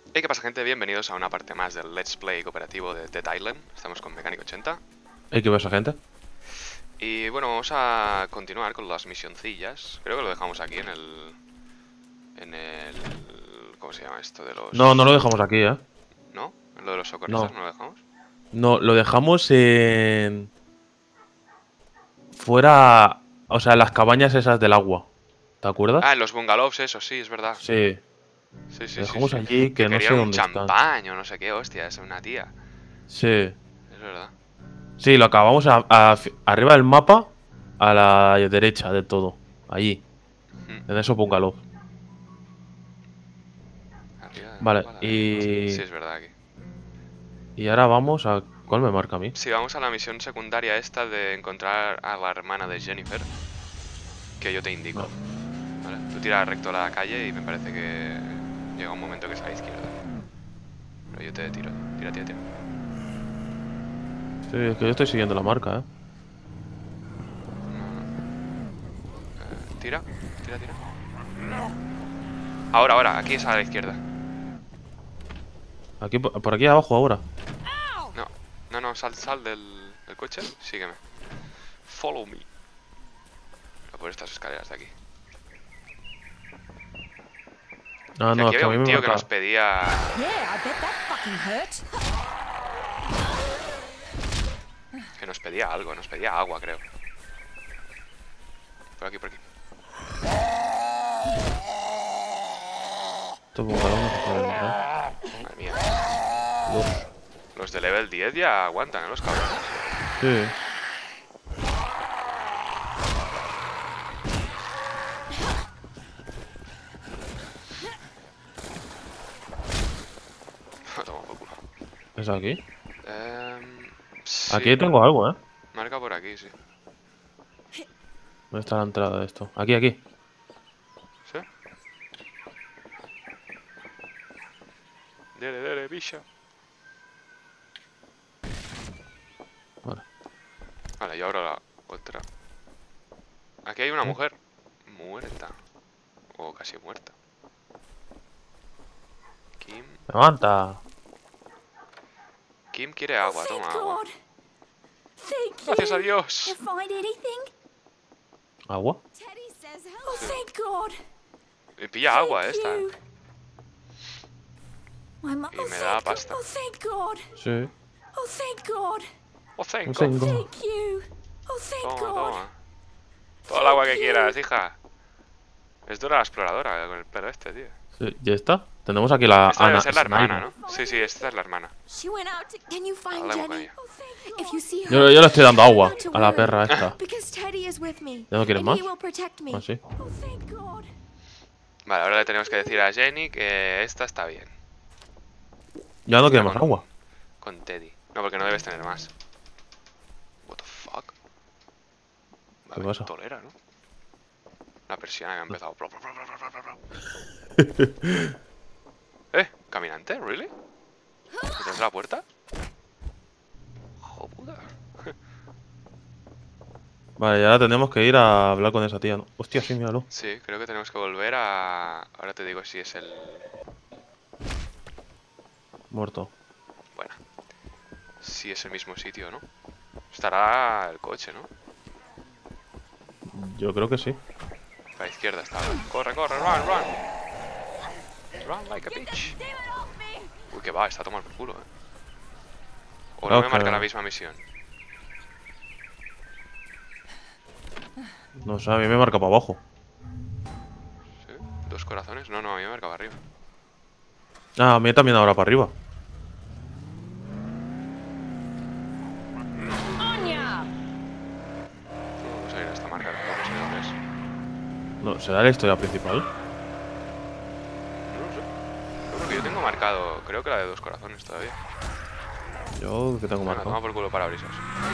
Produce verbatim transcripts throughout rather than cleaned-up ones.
Hey, ¿qué pasa, gente? Bienvenidos a una parte más del Let's Play cooperativo de Dead Island. Estamos con Mecánico ochenta. ¿Y qué pasa, gente? Y bueno, vamos a continuar con las misioncillas. Creo que lo dejamos aquí en el... En el... ¿Cómo se llama esto? De No, no los... lo dejamos aquí, ¿eh? ¿No? ¿En lo de los socorristas No. no lo dejamos? No, lo dejamos en... Fuera... O sea, en las cabañas esas del agua. ¿Te Ah, acuerdas? en los bungalows, eso, sí, es verdad. Sí. Sí, Lo sí, sí, dejamos sí. allí, Que que no sé querían un dónde están. champán o no sé qué, hostia, es una tía. Sí. Es verdad. Sí, lo acabamos a- a- arriba del mapa, a la derecha de todo. Allí. Hmm. En esos bungalows. Arriba del Vale, mapa a la derecha. Sí, y... es verdad aquí. Y ahora vamos a... ¿Cuál me marca a mí? Sí, vamos a la misión secundaria esta de encontrar a la hermana de Jennifer. Que yo te indico. No. Vale, tú tiras recto a la calle y me parece que llega un momento que es a la izquierda. Pero yo te tiro. Tira, tira, tira. Sí, es que yo estoy siguiendo la marca, ¿eh? Eh, tira, tira, tira. Ahora, ahora, aquí es a la izquierda. Aquí, por aquí abajo ahora. No, no, no, sal, sal del, del coche. Sígueme. Follow me. A por estas escaleras de aquí. Ah, Que no, aquí es que había a mí un me tío que marca... nos pedía... Yeah, I bet that fucking hurt. Que nos pedía algo, nos pedía agua, creo. Por aquí, por aquí. Estos bungalows no se pueden entrar. Madre mía. Dos. Los de level diez ya aguantan, ¿eh? Los cabrones. Sí. Toma por culo. ¿Es aquí? Em, sí. Aquí tengo algo, ¿eh? Marca por aquí, sí. ¿Dónde está la entrada de esto? Aquí, aquí. ¿Sí? Dele, dele, bicha. Vale. Vale, y ahora la otra. Aquí hay una ¿Eh? mujer muerta. O casi muerta. Kim. ¡Levanta! Kim quiere agua, Thank toma agua. God. Thank Gracias a you. Dios. You find anything? ¿Agua? Teddy says hello. Oh, thank God. Y pilla agua Thank esta, you. eh. My mo- Y oh, me thank da God. pasta. Oh, thank God. Sí. Oh, thank God. Oh, thank Un God. segundo. Thank you. Oh, thank Toma, God. toma. Todo el agua que Thank you. quieras, hija. Es Dora la exploradora con el pelo este, tío. Sí, ¿ya está? Tenemos aquí la Esta debe Ana ser la hermana, Snyder. ¿no? Sí, sí, esta es la hermana. She went out to... Can you find Hablemos con Jenny? ella. Oh, thank God. If you see her, Yo, yo le estoy dando agua not to a la worry. perra esta. Because Teddy is with me. ¿Ya no quieres and más? he will protect me. Ah, sí. Oh, thank God. Vale, ahora le tenemos que decir a Jenny que esta está bien. Ya no Está quiere más con- agua. Con Teddy. No, porque no debes tener más. What the fuck. ¿Qué Vale, pasa? tolera, ¿no? La persiana que ha empezado. Eh, caminante, ¿really? ¿Detrás de la puerta? Joder. Vale, y ahora tenemos que ir a hablar con esa tía, ¿no? Hostia, sí, míralo. Sí, creo que tenemos que volver a... Ahora te digo si es el... Muerto. Bueno. Si es el mismo sitio, ¿no? Estará el coche, ¿no? Yo creo que sí. A la izquierda está. Corre, corre, run, run. Run like a bitch. Uy, que va, está a tomar por culo, eh. O no Claro me que- marca la misma misión. No sé, a mí me marca para abajo. ¿Sí? ¿Dos corazones? No, no, a mí me marca para arriba. Ah, a mí también ahora para arriba. Anya. No, no sé, esta marca tampoco sé dónde es. No, ¿será la historia principal? No lo sé. Yo creo que yo tengo marcado, creo que la de dos corazones todavía. Yo que tengo Venga, marcado. toma por culo parabrisas.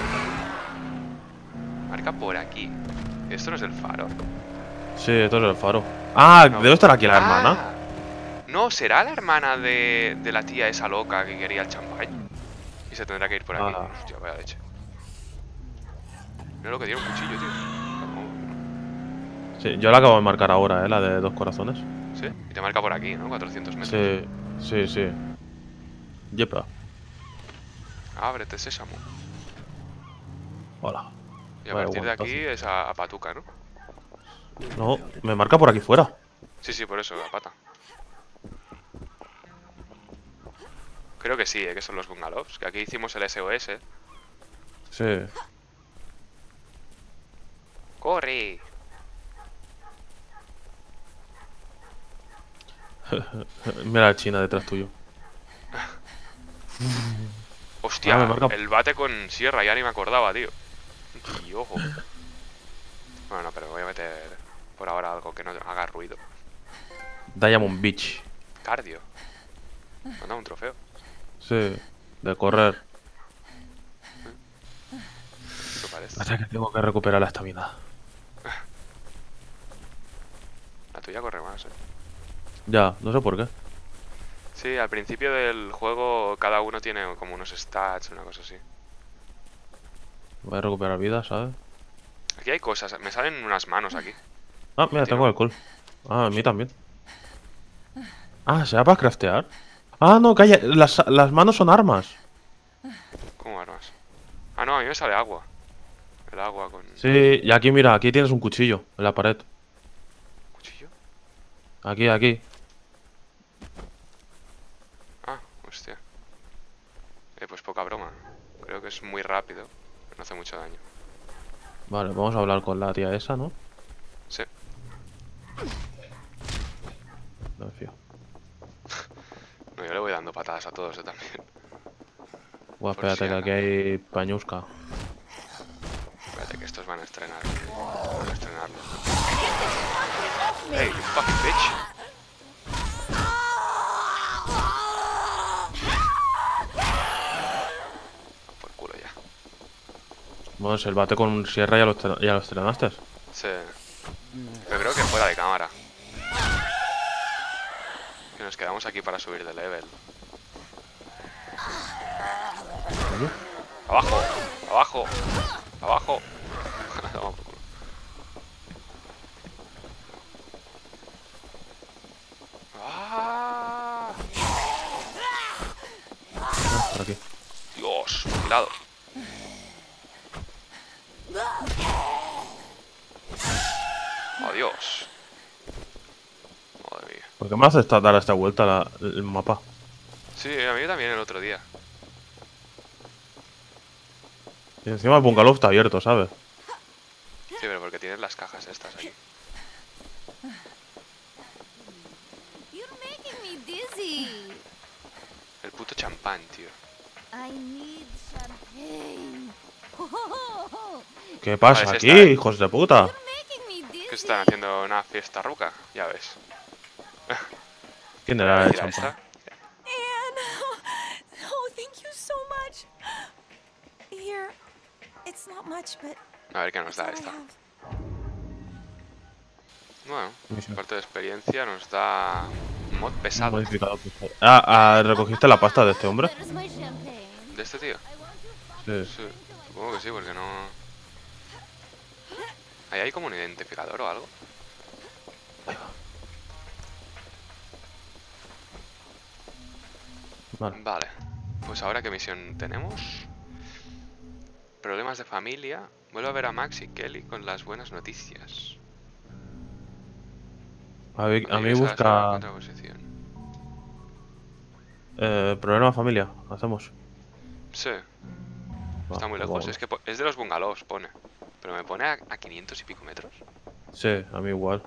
Marca por aquí. ¿Esto no es el faro? Sí, esto es el faro. Ah, No. debe estar aquí la Ah, hermana. No, ¿será la hermana de, de la tía esa loca que quería el champán? Y se tendrá que ir por aquí. Ah. Hostia, vaya leche. Mira lo que tiene un cuchillo, tío. Sí, yo la acabo de marcar ahora, eh, la de dos corazones. ¿Sí? Sí, y te marca por aquí, ¿no? cuatrocientos metros. Sí, sí, sí. Yepa. Ábrete, sésamo. Hola. Y a Vaya partir de guantazo. aquí es a, a patuca, ¿no? No, me marca por aquí fuera. Sí, sí, por eso, a pata. Creo que sí, ¿eh? Que son los bungalows. Que aquí hicimos el S O S. Sí. ¡Corre! Mira la China detrás tuyo. Hostia, Ah, me marca- el bate con sierra, ya ni me acordaba, tío. Y ojo. Bueno, no, pero voy a meter por ahora algo que no haga ruido. Diamond Beach. Cardio. Manda un trofeo. Sí. De correr. Eso parece. Hasta que tengo que recuperar la estamina. La tuya corre más, eh. Ya, no sé por qué. Sí, al principio del juego cada uno tiene como unos stats, una cosa así. Voy a recuperar vida, ¿sabes? Aquí hay cosas, me salen unas manos aquí. Ah, mira, tengo alcohol. Ah, a mí también. Ah, ¿será para craftear? Ah, no, calla. Las, las manos son armas. ¿Cómo armas? Ah, no, a mí me sale agua. El agua con Sí, y aquí, mira, aquí tienes un cuchillo en la pared. cuchillo. Aquí, aquí. Ah, hostia. Eh, pues poca broma. Creo que es muy rápido. No hace mucho daño. Vale, vamos a hablar con la tía esa, ¿no? Sí. No me fío. No, yo le voy dando patadas a todos, yo también. Buah, Por espérate, si que aquí hay pañusca. Espérate que estos van a estrenar. Van a estrenarlo. Hey, you fucking bitch. Por culo ya. Bueno, si el bate con sierra ya lo, estre- ya lo estrenaste. Sí. Pero creo que fuera de cámara. Que nos quedamos aquí para subir de level. Abajo, abajo, abajo. Toma por culo. ¡Ah! Ah, por aquí. Dios, vigilado. Adiós. Madre mía. ¿Por qué me hace esta, dar esta vuelta la- el mapa? Sí, a mí también el otro día. Y encima el bungalow está abierto, ¿sabes? Sí, pero porque tienes las cajas estas aquí. You're making me dizzy. El puto champán, tío. I need champagne. ¿Qué pasa Vale, es aquí, esta, ¿eh? hijos de puta? Making me dizzy. ¿Qué están haciendo una fiesta ruca? Ya ves. ¿Quién era el Mira champán? esta. Anne. Oh, thank you so much. Here. It's not much, but A ver qué nos it's da all I esta. have. Bueno, Misión. parte de experiencia nos da un mod pesado. Modificado. pues. Ah, ah, ¿recogiste la pasta de este hombre? Where's my champagne? ¿De este tío? Sí. Sí, supongo que sí, porque no... ¿Ahí hay como un identificador o algo? Vale. Vale, pues ahora qué misión tenemos. Problemas de familia. Vuelvo a ver a Max y Kelly con las buenas noticias. A mí, a mí Regresa a la busca cuarta posición. eh, problema familia. Hacemos. Sí, está Va, muy pues lejos. vamos. Es que po- es de los bungalows, pone. Pero me pone a, a quinientos y pico metros. Sí, a mí igual.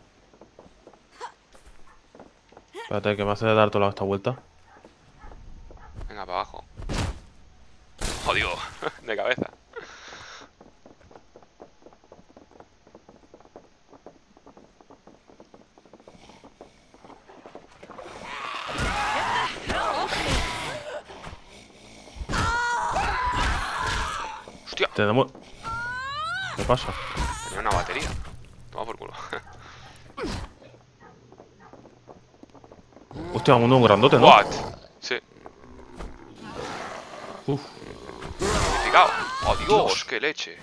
Espérate, que me hace dar toda esta vuelta. Venga, para abajo. Jodido, de cabeza. Hostia, Tenemos. ¿Qué pasa? tenía una batería. Toma por culo. Hostia, uno un grandote, ¿no? What? Sí, Uf, identificado. Oh, Dios, qué leche.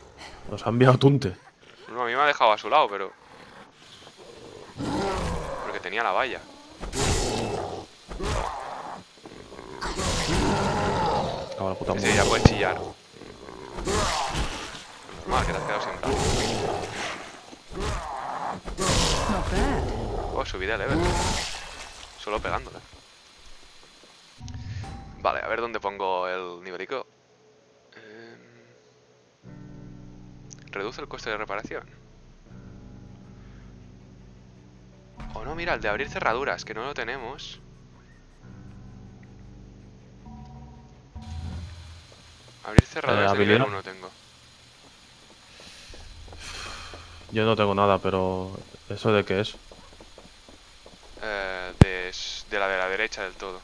nos ha enviado Tunte. No, a mí me ha dejado a su lado, pero... ¿Pero tenía la valla. Cago en la puta Sí, madre. ya puedes chillar. Normal, que te has quedado sin brazo. Not bad. Oh, subí de level. Solo pegándole. Vale, a ver dónde pongo el nivelico. Eh... Reduce el coste de reparación. Oh no, mira, el de abrir cerraduras, que no lo tenemos. Abrir cerraduras Eh, de nivel habilidad. uno tengo. Yo no tengo nada, pero... ¿Eso de qué es? Eh, de, s- de la de la derecha del todo.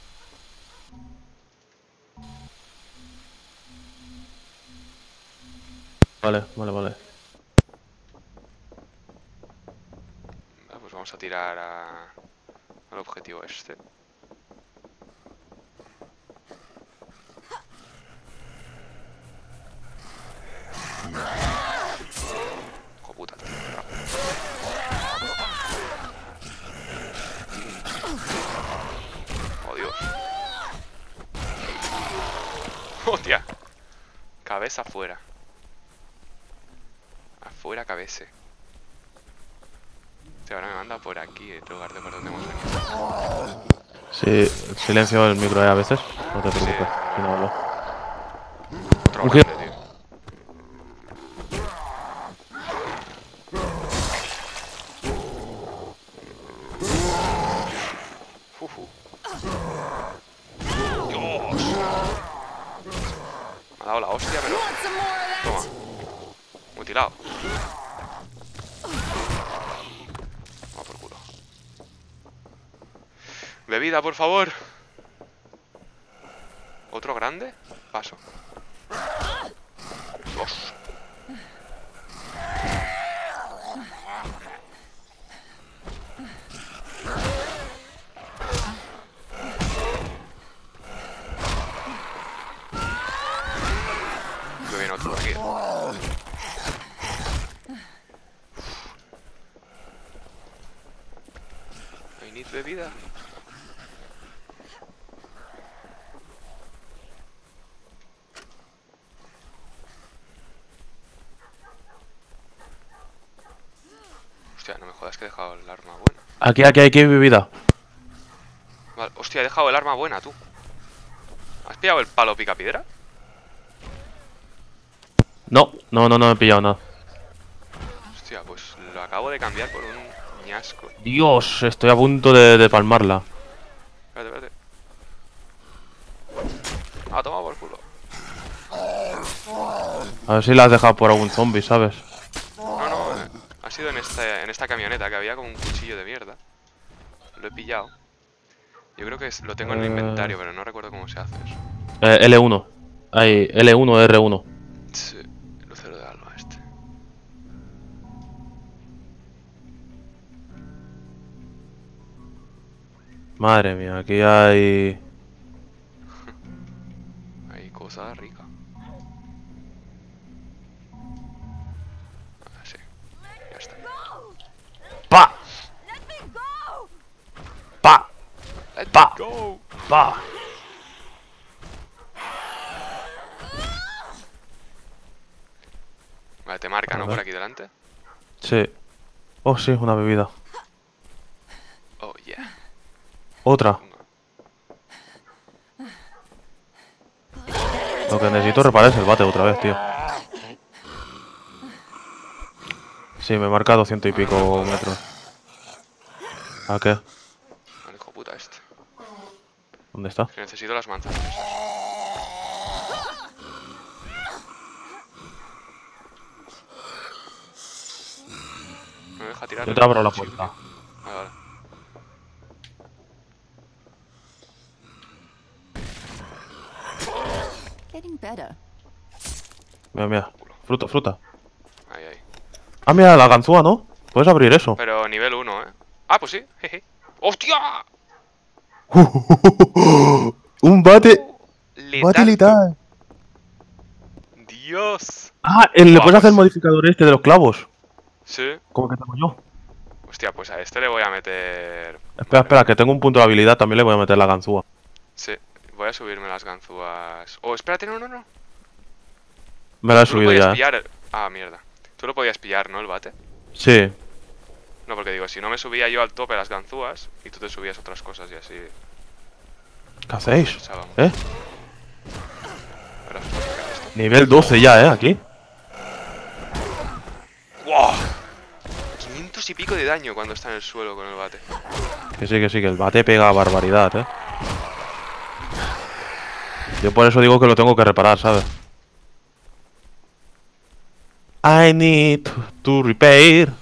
Vale, vale, vale. Vale, pues vamos a tirar a, al objetivo este. Hijo puta, te has encerrado. Oh Dios. Hostia. Cabeza afuera. Afuera cabece. Hostia, ahora me manda por aquí en lugar de por donde hemos venido. Sí, silencio el micro eh, a veces. No te preocupes, Sí. si no hablo. Otro Un grande, tío. Ufu. Dios. Me ha dado la hostia, pero... Want some more of that? Toma. Mutilado. Vamos por culo. Bebida, por favor. ¿Otro grande? Paso. Dios. Que viene otro por aquí. I need bebida. Hostia, no me jodas que he dejado el arma buena. Aquí, aquí, aquí hay bebida. Vale, hostia, he dejado el arma buena, tú. ¿Has pillado el palo pica piedra? No, no, no, no he pillado nada. Hostia, pues lo acabo de cambiar por un ñasco. Dios, estoy a punto de, de palmarla. Espérate, espérate. Ah, toma por culo. A ver si la has dejado por algún zombie, ¿sabes? No, no, eh, ha sido en esta, en esta camioneta que había como un cuchillo de mierda. Lo he pillado. Yo creo que es- lo tengo en el Eh. inventario, pero no recuerdo cómo se hace eso. Eh, L uno. Hay L uno, R uno. Sí, el lucero de alma este. Madre mía, aquí hay... Hay cosa rica. Ah, sí. Ya está. ¡Pa! Let me go! ¡Pa! Let's Pa. go. ¡Pa! Vale, te marca, A ¿no? ver. Por aquí delante. Sí. Oh, sí, una bebida. Oh, yeah. Otra. Lo que necesito reparar es el bate otra vez, tío. Sí, me marca doscientos y pico metros. ¿A qué? Vale, hijo puta este. ¿Dónde está? Que necesito las manzanas. No me deja tirar. Yo el te abro la cuchillo, puerta. tío. Vale, vale. Getting better. Mira, mira. Fruta, fruta. Ahí, ahí. Ah, mira, la ganzúa, ¿no? Puedes abrir eso. Pero nivel uno, ¿eh? Ah, pues sí. Jeje. ¡Hostia! Un bate. Letal. Bate letal. Dios. Ah, el- le Buah, puedes hacer el pues- modificador este de los clavos. Sí. Como que tengo yo. Hostia, pues a este le voy a meter... Espera, espera, que tengo un punto de habilidad. También le voy a meter la ganzúa. Sí, voy a subirme las ganzúas. Oh, espérate, no, no, no. Me la he Tú lo subido podías ya. pillar... el- Ah, mierda. Tú lo podías pillar, ¿no? El bate. Sí. No, porque digo, si no me subía yo al tope las ganzúas y tú te subías otras cosas y así... ¿Qué hacéis? pensábamos. ¿Eh? Ahora, ¿qué es esto? Nivel doce ya, ¿eh? Aquí. ¡Wow! quinientos y pico de daño cuando está en el suelo con el bate. Que sí, que sí, que el bate pega barbaridad, ¿eh? Yo por eso digo que lo tengo que reparar, ¿sabes? I need to repair.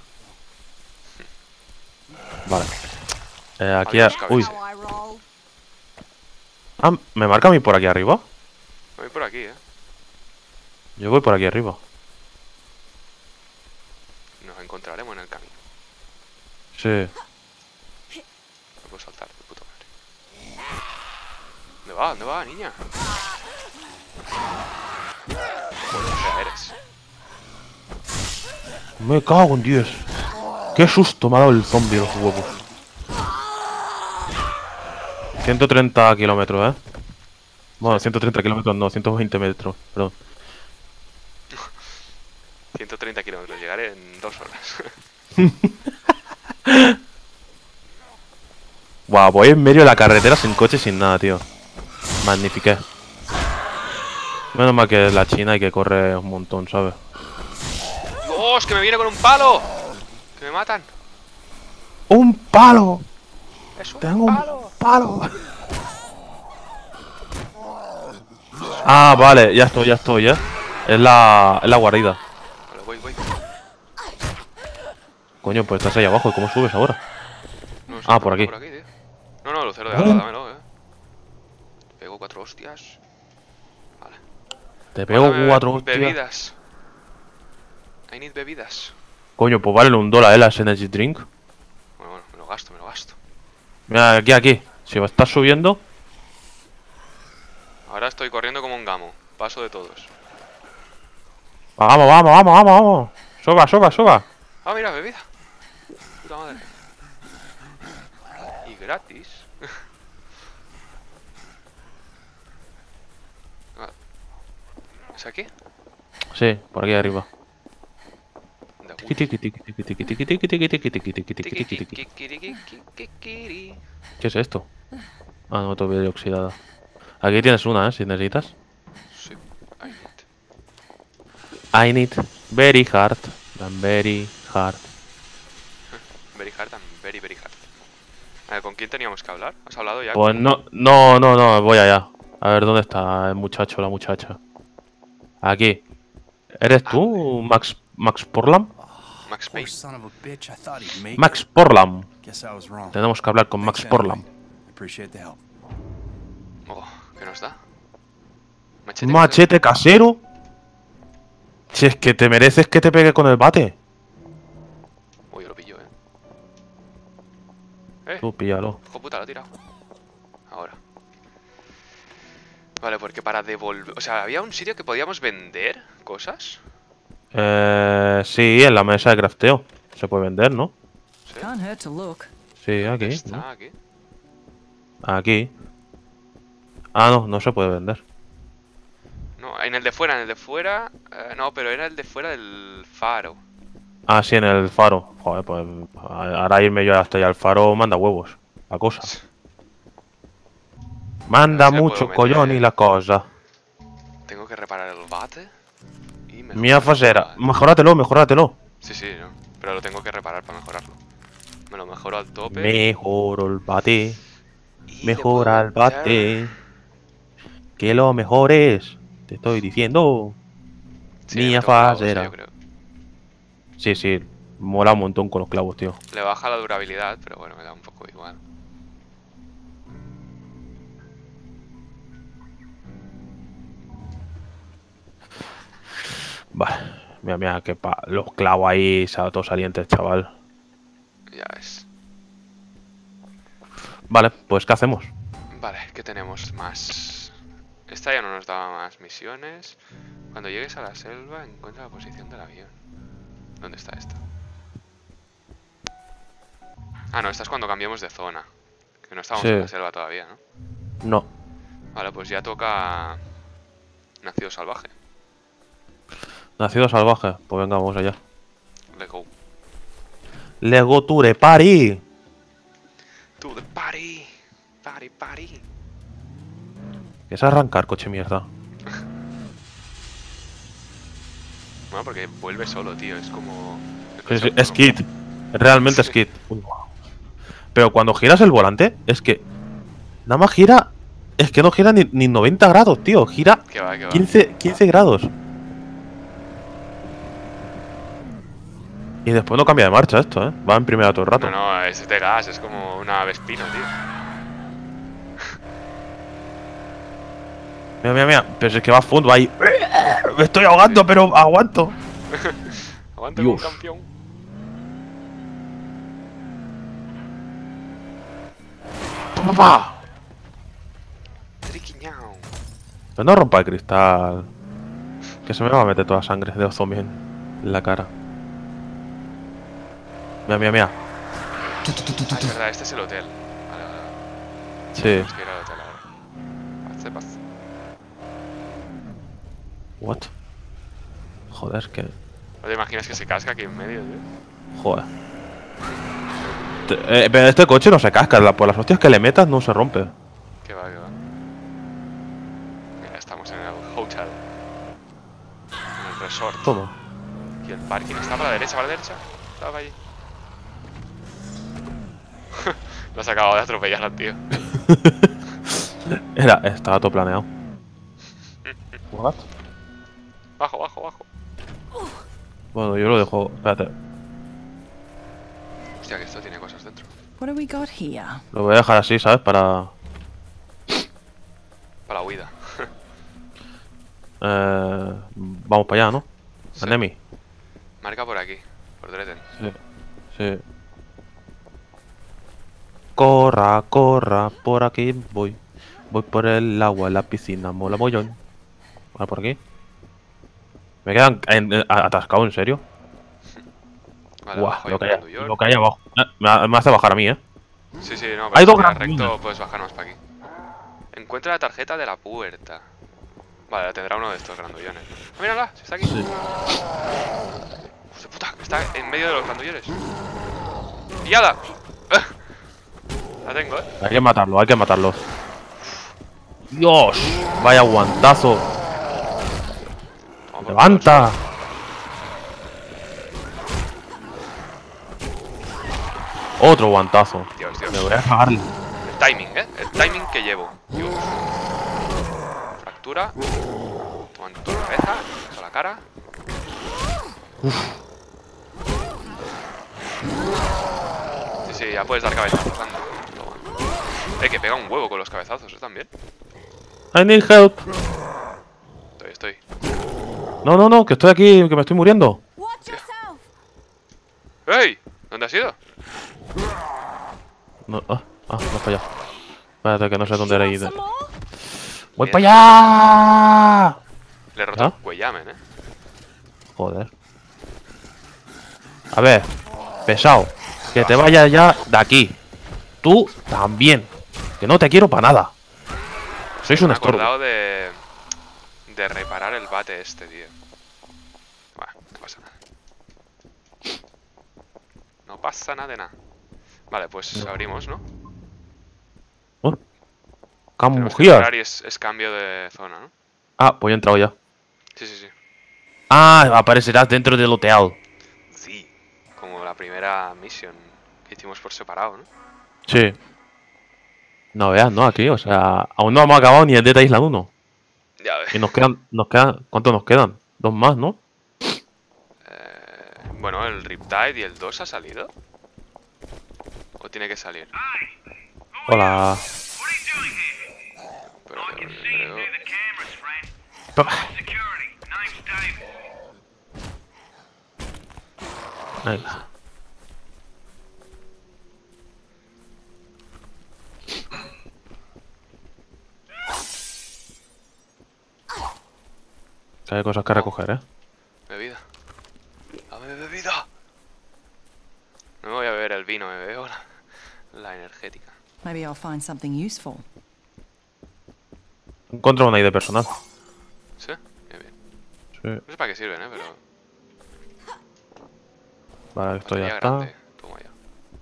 Vale. Eh, aquí... Adiós, ha- Uy. cabeza. How I roll. Ah, ¿me marca a mí por aquí arriba? Voy por aquí, eh. Yo voy por aquí arriba. Nos encontraremos en el camino. Sí. No puedo saltar, de puta madre. ¿Dónde va? ¿Dónde va, niña? Bueno, fea eres. Me cago en Dios. Qué susto me ha dado el zombie los huevos. ciento treinta kilómetros, ¿eh? Bueno, ciento treinta kilómetros, no, ciento veinte metros, perdón. ciento treinta kilómetros, llegaré en dos horas. Guau, voy en medio de la carretera sin coche, sin nada, tío. Magnifique. Menos mal que es la China y que corre un montón, ¿sabes? ¡Dios! ¡Que me viene con un palo! ¡Que me matan! ¡Un palo! ¡Es un ¡Tengo palo! un palo! Ah, vale, ya estoy, ya estoy, ¿eh? Es la, es la guarida. Vale, voy, voy. Coño, pues estás ahí abajo, ¿y cómo subes ahora? No, Ah, no, por aquí. tío. No, no, lucero de alba, dámelo, eh. Te pego cuatro hostias. Vale. Te pego Mándame cuatro be- hostias. bebidas. I need bebidas. Coño, pues valen un dólar, ¿eh? Las energy drink. Bueno, bueno, me lo gasto, me lo gasto. Mira, aquí, aquí. Si estás subiendo. Ahora estoy corriendo como un gamo. Paso de todos. Vamos, vamos, vamos, vamos, vamos. Suba, suba, suba. Ah, mira, bebida. Puta madre. Y gratis. Ah, ¿es aquí? Sí, por aquí arriba. Da gusto. Tiki, tiki, tiki, tiki, tiki, tiki, tiki, tiki, tiki, tiki, tiki, tiki, tiki, tiki. Tiquitiquiquitiquitiquiri. ¿Qué es esto? Ah, no, todavía oxidada. Aquí tienes una, ¿eh? Si necesitas. Sí, I need. I need very hard. And very hard. Very hard and very, very hard. A ver, ¿con quién teníamos que hablar? ¿Has hablado ya? Pues con no, no, no, no, voy allá. A ver, ¿dónde está el muchacho o la muchacha? Aquí. ¿Eres tú, Max, Max Porlam? Max Payne? Poor son of a bitch, I thought he'd make Max Porlam. it. Guess I was wrong. Tenemos que hablar con Max Thanks Porlam. anyway. Appreciate the help. Oh, ¿qué nos da? Machete. ¿Machete casero? Si es que te mereces que te pegue con el bate. Uy, yo lo pillo, eh. Eh, Tú, píllalo. hijo puta, lo he tirado. Ahora. Vale, porque para devolver... O sea, ¿había un sitio que podíamos vender cosas? Eh, sí, en la mesa de crafteo. Se puede vender, ¿no? ¿Sí? Can't hurt to look. Sí, aquí. Está ¿no? aquí. Aquí. Ah, no, no se puede vender. No, en el de fuera, en el de fuera... eh, no, pero era el de fuera del faro. Ah, sí, en el faro. Joder, pues ahora irme yo hasta allá al faro manda huevos. La cosa. Manda A ver si le mucho puedo collón meter. y la cosa. Tengo que reparar el bate. Y mejorar Mía el fasera. bate. Mejóratelo, mejóratelo. Sí, sí, no. Pero lo tengo que reparar para mejorarlo. Me lo mejoro al tope. Mejoro el bate. y le Mejora el puedo bate. Que lo mejores. Te estoy diciendo. Sí, Mía meto clavos, fasera. yo creo. Sí, sí. Mola un montón con los clavos, tío. Le baja la durabilidad, pero bueno, me da un poco igual. Vale. Mira, mira, que pa los clavos ahí, todos salientes, chaval. Ya ves. Vale, pues ¿qué hacemos? Vale, ¿qué tenemos más? Esta ya no nos daba más misiones. Cuando llegues a la selva, encuentra la posición del avión. ¿Dónde está esta? Ah, no, esta es cuando cambiamos de zona. Que no estábamos Sí. en la selva todavía, ¿no? No. Vale, pues ya toca... Nacido salvaje. Nacido salvaje. Pues venga, vamos allá. Let's go. Let's go to the party. To the party. Party, party. ¿Qué es arrancar, coche mierda? Bueno, porque vuelve solo, tío. Es como... Sí, sí, es Kit. Realmente es Kit. Uy, wow. Pero cuando giras el volante, es que... Nada más gira... Es que no gira ni, ni noventa grados, tío. Gira Que va, que va. quince, quince grados. Y después no cambia de marcha esto, ¿eh? Va en primera todo el rato. No, no, es de gas. Es como una Vespino, tío. Mira, mira, mira. Pero si es que va a fondo ahí. Me estoy ahogando, pero aguanto. Aguanta como un Dios. campeón. ¡Papá! Triquiñao. Pero no rompa el cristal. Que se me va a meter toda la sangre de los zombies en la cara. Mira, mira, mira. Ah, es verdad, este es el hotel. Vale, vale, vale. Sí. Tenemos que ir al hotel ahora. Pase, pase. What? Joder, que... ¿No te imaginas que se casca aquí en medio, tío? Joder. Te- eh, pero este coche no se casca. La, por las hostias que le metas no se rompe. Que va, que va. Mira, estamos en el hotel. En el resort. Toma. Y el parking está para la derecha, para la derecha. Estaba allí. Lo has acabado de atropellar al tío. Era, estaba todo planeado. What? Bajo, bajo, bajo. Bueno, yo lo dejo. Espérate. Hostia, que esto tiene cosas dentro. What do we got here? Lo voy a dejar así, ¿sabes? Para. Para la huida. Eh, vamos para allá, ¿no? Sí. Anemi. Marca por aquí, por Dreten. Sí. Sí. Corra, corra, por aquí voy. Voy por el agua, la piscina, mola mollón. Vale, por aquí. Me quedan en- en- atascado, ¿en serio? Vale, Guau, abajo hay lo, un que hay, Gran York. lo que hay abajo. Eh, me, ha- me hace bajar a mí, ¿eh? Sí, sí, no, Hay pero dos si vas Gran recto York. puedes bajar más para aquí. Encuentra la tarjeta de la puerta. Vale, tendrá uno de estos grandullones. Ah, mírala, si está aquí. Sí. Hostia puta, está en medio de los grandullones. ¡Pillada! La tengo, eh. Hay que matarlo, hay que matarlo. Dios, vaya guantazo. Toma por ¡Levanta! Otro guantazo. culo. Dios, Dios. Me voy a cagarle. El timing, eh. El timing que llevo. Dios. Fractura. Toma en tu cabeza, toda la cara. Sí, sí, ya puedes dar cabezazos, anda. Toma. Eh, que pega un huevo con los cabezazos, ¿eh? También. I need help. Estoy, estoy. No, no, no, que estoy aquí, que me estoy muriendo. Watch yourself. ¡Ey! ¿Dónde has ido? No, ah, ah, no para allá. Espérate, que no sé dónde era ir. Some more? ¡Voy para allá! Le he roto ¿Ah? el cuellamen, eh. Joder. A ver, pesado. Que te vayas ya de aquí. Tú también. Que no te quiero para nada. Sois un Me he estorbo. acordado de... De reparar el bate este, tío. Bueno, no pasa nada. No pasa nada de nada. Vale, pues abrimos, ¿no? Oh. Tenemos Come que here. esperar y es, es cambio de zona, ¿no? Ah, pues ya he entrado ya. Sí, sí, sí. Ah, aparecerás dentro del hotel. Sí. Como la primera misión que hicimos por separado, ¿no? Sí. No veas, ¿no? Aquí, o sea, aún no hemos acabado ni el Dead Island uno. Ya ves. Y nos quedan, nos quedan, ¿cuántos nos quedan? Dos más, ¿no? Eh, bueno, el Riptide y el dos ha salido. ¿O tiene que salir? Hola. Pero, pero, pero- Venga. Que hay cosas que recoger, ¿eh? Bebida. Dame bebida. No me voy a beber el vino, me bebo la, Maybe I'll find something useful. Encontré una I D personal. ¿Sí? Bien, bien. Sí. No sé para qué sirven, ¿eh? Pero... Vale, esto ya batería está. grande. Toma ya.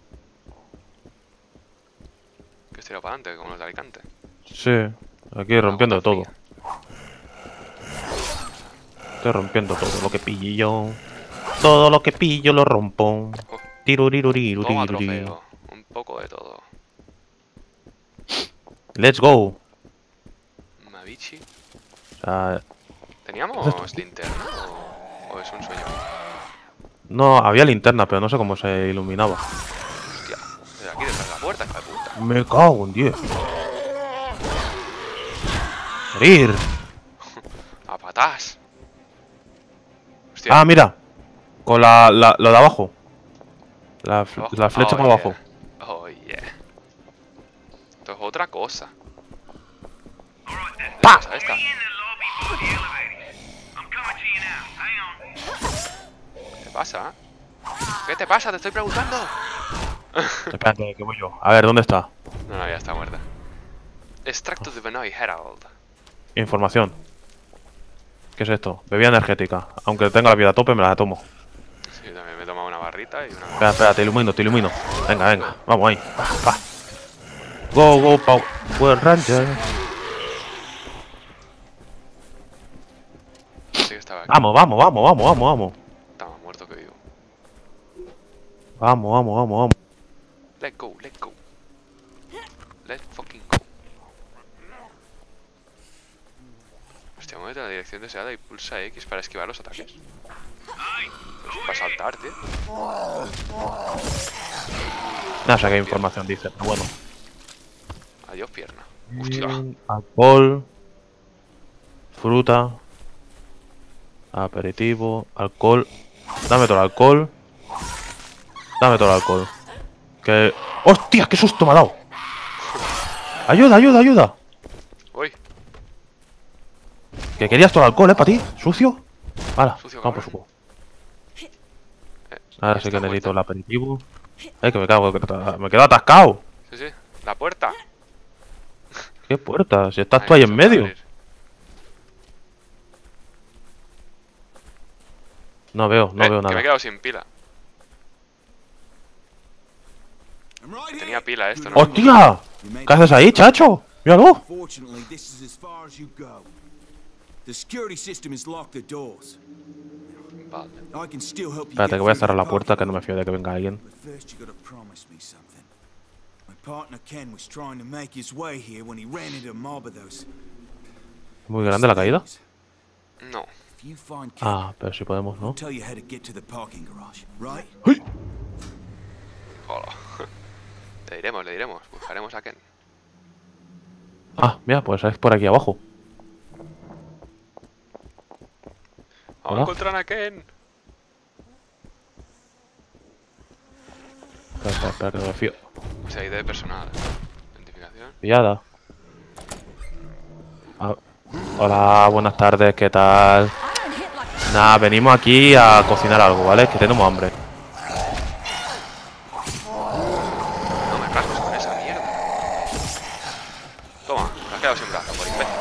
Que estoy para adelante, como los de Alicante. Sí, aquí rompiendo Una todo. gota Estoy rompiendo todo lo que pillo yo. Todo lo que pillo lo rompo. Oh. Tiruriruriruriru. Toma trofeo. Un poco de todo. Let's go. Mavichi. O sea, ¿Teníamos linterna o, o es un sueño? no, había linterna, pero no sé cómo se iluminaba. Hostia, desde aquí detrás de la puerta, hija de puta. Me cago en diez. Morir. A patás. Hostia. Ah, mira. Con la, la lo de abajo. La, fl- Abajo. la flecha Oh, para yeah. abajo. Oh, yeah. Esto es otra cosa. ¿Qué ¡Pa! pasa esta? ¿Qué pasa? ¿Qué te pasa? Te estoy preguntando. Espérate, que voy yo. A ver, ¿dónde está? No, no, ya está muerta. Extracto de Venoy Herald. Información. ¿Qué es esto? Bebida energética. Aunque tenga la vida a tope, me la tomo. Sí, yo también me he tomado una barrita y una... Espera, espera, te ilumino, te ilumino. Venga, venga. Vamos ahí. Pa, pa. Go, go, Power Ranger. Sí que estaba aquí. Vamos, vamos, vamos, vamos, vamos, vamos. Estaba más muerto que vivo. Vamos, vamos, vamos, vamos. Let's go, let's go. Let's fucking go. Hostia, muévete en la dirección deseada y pulsa X para esquivar los ataques. Para saltar, tío. No sé qué información dice, pero bueno. Adiós, pierna. Hostia. Alcohol. Fruta. Aperitivo. Alcohol. Dame todo el alcohol. Dame todo el alcohol. Que... ¡Hostia! ¡Qué susto me ha dado! ¡Ayuda, ayuda, ayuda! Uy, Que querías todo el alcohol, ¿eh? ¿Para ti? ¿Sucio? Hala, Sucio, vamos por su cabrón. culo. Eh, Ahora sí está que necesito el muerta. aperitivo. Eh, que me cago, que me quedo atascado. Sí, sí. La puerta. ¿Qué puerta? Si estás Ay, tú ahí no en se puede medio. abrir. No veo, no Eh, veo que me he nada. quedado sin pila. I'm right here. Tenía pila esto, ¿no? ¡Hostia! ¿Qué haces ahí, chacho? ¡Míralo! Fortunately, this is as far as you go. The security system has locked the doors. Vale. I can still help you Espérate, get que voy a through cerrar the la puerta, que parking no me lot. fío de que venga alguien. But first, you gotta promise me something. My partner Ken was trying to make his way here when he ran into a mob of those. Muy grande la caída. No. If you find Ken, Ah, pero si podemos, I'll ¿no? tell you how to get to the parking garage, right? Hola. Le diremos, le diremos. Buscaremos a Ken. Ah, mira, pues es por aquí abajo. Vamos a Hola. encontrar a Ken. Espera, espera, espera, que no me fío. O sea, I D personal. Identificación. Pillada. Ah, hola, buenas tardes, ¿qué tal? Nada, venimos aquí a cocinar algo, ¿vale? Que tenemos hambre. No me cascos con esa mierda. Toma, te has quedado sin brazo, por imbécil.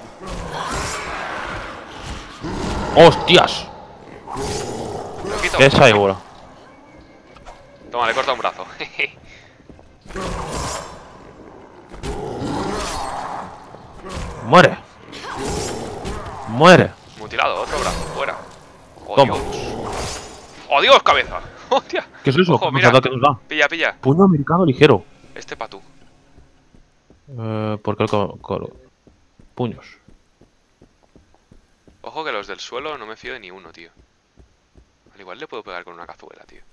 ¡Hostias! Lo quito. ¿Qué es ahí, ahora? Toma, le he cortado un brazo. ¡Muere! ¡Muere! Mutilado, otro brazo, fuera. ¡Oh, Toma. Dios! ¡Oh, Dios, cabeza! ¡Hostia! ¿Qué es eso? Ojo, ¿Qué mira. nos da? ¿Qué nos da? Pilla, pilla. Puño americano ligero. Este pa' tú. Eh, ¿Por qué el co- co- puños? Ojo que los del suelo no me fío de ni uno, tío. Al igual le puedo pegar con una cazuela, tío.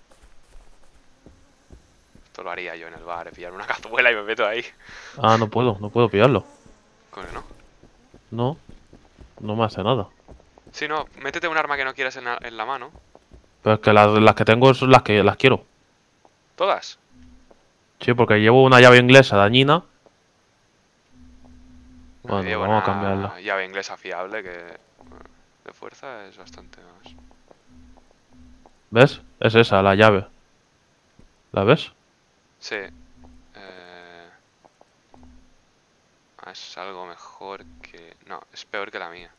Esto lo haría yo en el bar, eh, pillar una cazuela y me meto ahí. Ah, no puedo, no puedo pillarlo. Coño, ¿no? No, no me hace nada. Sí, no, métete un arma que no quieras en la, en la mano. Pero es que las, las que tengo son las que las quiero. ¿Todas? Sí, porque llevo una llave inglesa dañina. No, Bueno, llevo vamos a una cambiarla. llave inglesa fiable que bueno, de fuerza es bastante más. ¿Ves? Es esa, la llave. ¿La ves? Sí. Eh... Ah, es algo mejor que... No, es peor que la mía.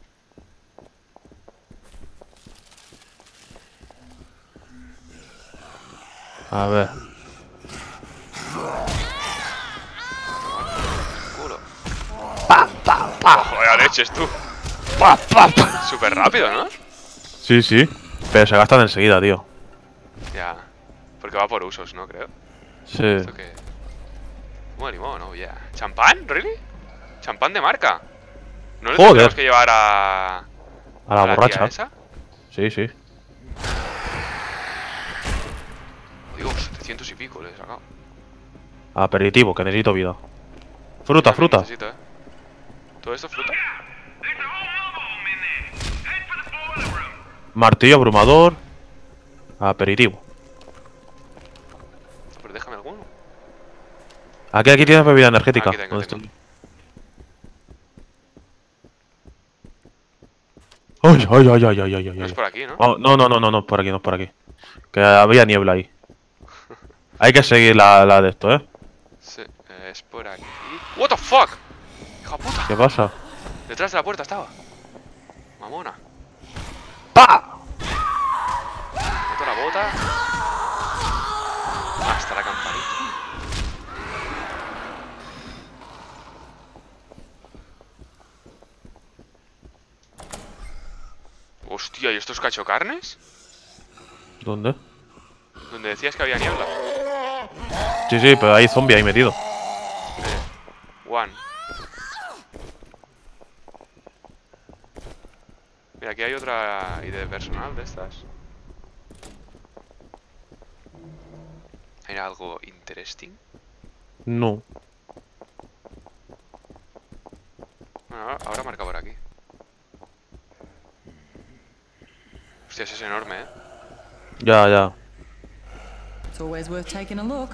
A ver. Culo. ¡Pa, pa, pa! Joder, leches tú. ¡Pa, pa, pa! Súper rápido, ¿no? Sí, sí. Pero se gastan enseguida, tío. Ya. Porque va por usos, ¿no? Creo. Sí. ¿Esto qué? Zumo de limón, oh yeah. ¿Champán? ¿Really? ¿Champán de marca? ¿No le Joder. tenemos que llevar a... A la tía borracha. esa? Sí, sí. Dios, setecientos y pico le he sacado. Aperitivo, que necesito vida. Fruta, También fruta. necesito, ¿eh? ¿Todo esto es fruta? Martillo abrumador. Aperitivo. Pero déjame alguno. Aquí, aquí tienes bebida energética. Aquí tengo, ¿Dónde tengo. está? Ay, ay, ay, ay, ay, ay, ay. No es por aquí, ¿no? Oh, no, no, no, no, no, por aquí, no, por aquí. Que había niebla ahí. Hay que seguir la, la de esto, ¿eh? Sí, eh, es por aquí. What the fuck? Hija puta. ¿Qué pasa? Detrás de la puerta estaba. Mamona. ¡Pa! Meto la bota. Hasta la campanita. Hostia, ¿y estos cachocarnes? ¿Dónde? Donde decías que había niebla. Sí, sí, pero hay zombie ahí metido. Eh, one. Mira, aquí hay otra I D personal de estas. ¿Era algo interesting? No. Bueno, ahora, ahora marca por aquí. Hostia, ese es enorme, ¿eh? Ya, ya. It's always worth taking a look.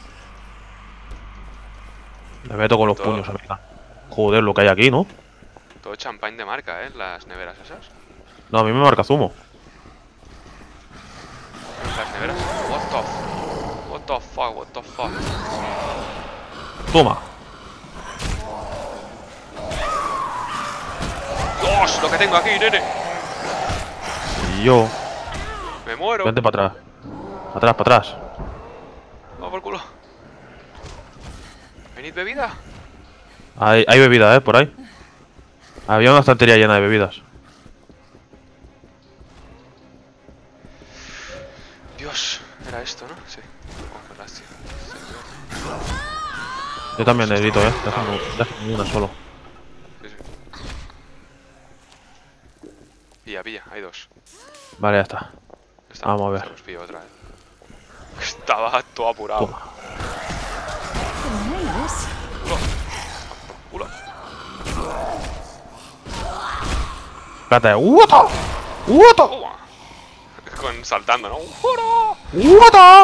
Me meto con los Todo. puños, amiga. Joder, lo que hay aquí, ¿no? Todo champán de marca, ¿eh? Las neveras esas. No, a mí me marca zumo. Las neveras. What the f... What the fuck, what the fuck. Toma. ¡Dios! Lo que tengo aquí, nene. Y yo. Me muero. Vente para atrás. Atrás, para atrás. Vamos por culo. Venid bebida. Hay, hay bebida, ¿eh? Por ahí. Había una estantería llena de bebidas. Dios, era esto, ¿no? Sí. Oh, qué lástima. Yo también necesito, ¿eh? Déjame, déjame una solo. Sí, sí. Pilla, pilla, hay dos. Vale, ya está. Ya está. Vamos a ver. Se los pillo otra vez. Estaba todo apurado. Toma. Hey, this. Culo. Espérate. ¡Uota! ¡Uota! Toma. Con saltando, ¿no? ¡Juro! ¡Uota!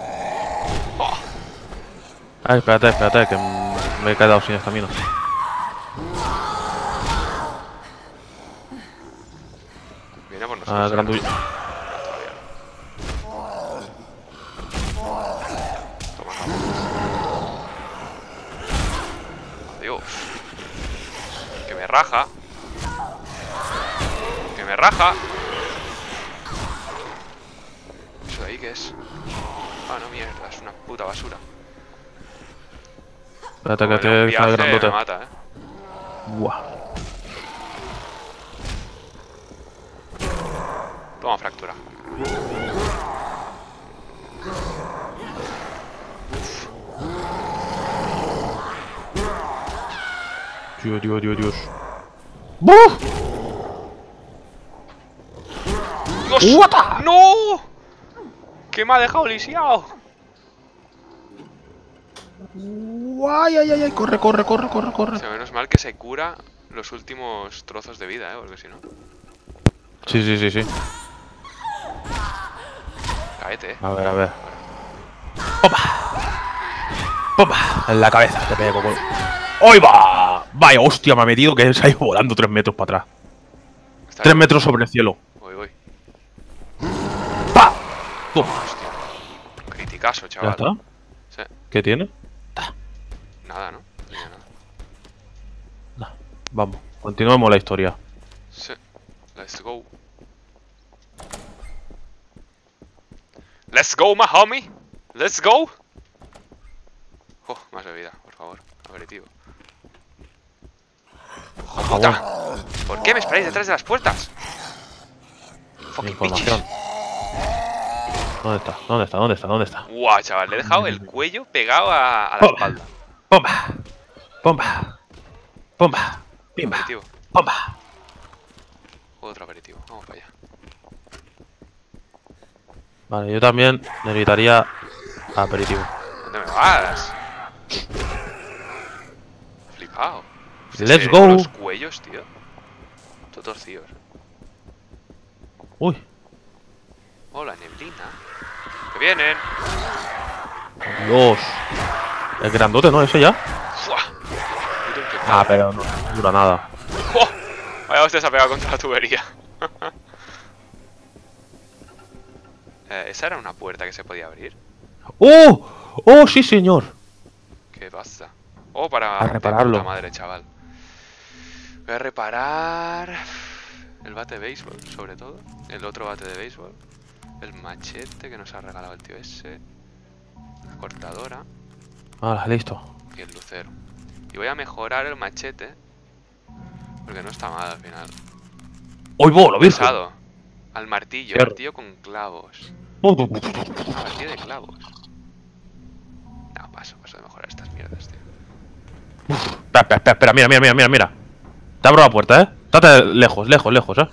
Ay, espérate, espérate, que me he quedado sin estamina. Viene por Ah, nosotros. gran tuyo. No, todavía no. Toma, toma. Adiós. Que me raja. Que me raja. ¿Eso de ahí qué es? Ah, no, mierda, es una puta basura. Espérate, Como que en un te sale viaje grandote. me mata, eh. Buah. Toma fractura. Dios, Dios, Dios, Dios. ¡Buf! ¡Dios! ¡Uota! ¡No! ¿Qué me ha dejado lisiado? ¡Ay, ay, ay, ay! Corre, corre, corre, corre, O corre. sea, menos mal que se cura los últimos trozos de vida, eh, porque si no. Sí, sí, sí, sí. Caete, eh. A ver, a ver. ¡Opa! ¡Opa! En la cabeza, te pego con... ¡Hoy va! Vaya, hostia, me ha metido que se ha ido volando tres metros para atrás. Está Tres bien. metros sobre el cielo. Voy, voy. ¡Pa! Toma. Hostia. Criticaso, ¿Ya chaval. está? Sí. ¿Qué tiene? Nada, ¿no? No tiene nada. Vamos, continuemos la historia. Sí. Let's go. Let's go, my homie. Let's go. Oh, más bebida, por favor. Aperitivo. ¡Oh, puta! ¿Por qué me esperáis detrás de las puertas? Fucking Información. bitches. ¿Dónde está? ¿Dónde está? ¿Dónde está? ¿Dónde está? Guau, chaval, le he dejado el cuello pegado a, a la Oh. espalda. ¡Pomba! ¡Pomba! ¡Pomba! ¡Pimba! Aperitivo. ¡Pomba! Otro aperitivo. Vamos para allá. Vale, yo también necesitaría aperitivo. ¿Dónde me vas? Flipao. Let's Ese- go. Los cuellos, tío. Todos torcidos. Uy, Oh, la neblina. Que vienen. Dios. Es grandote, ¿no? Ese ya. ¡Fua! Puto infectado. Ah, pero no dura nada. ¡Oh! Vaya hostia, se ha pegado contra la tubería. eh, ¿Esa era una puerta que se podía abrir? ¡Oh! ¡Oh, sí, señor! ¿Qué pasa? Oh, para... A repararlo. de puta madre, chaval. Voy a reparar... El bate de béisbol, sobre todo. El otro bate de béisbol. El machete que nos ha regalado el tío ese. La cortadora. Vale, listo. Y el lucero. Y voy a mejorar el machete. Porque no está mal al final. ¡Uy, bo, lo virgen! Pesado. Al martillo. Cierto. Martillo con clavos. Oh, oh, oh. Ah, martillo de clavos. No, paso, paso de mejorar estas mierdas, tío. Espera, espera, espera, espera, mira, mira, mira, mira, mira. Te abro la puerta, ¿eh? Date lejos, lejos, lejos, ¿eh?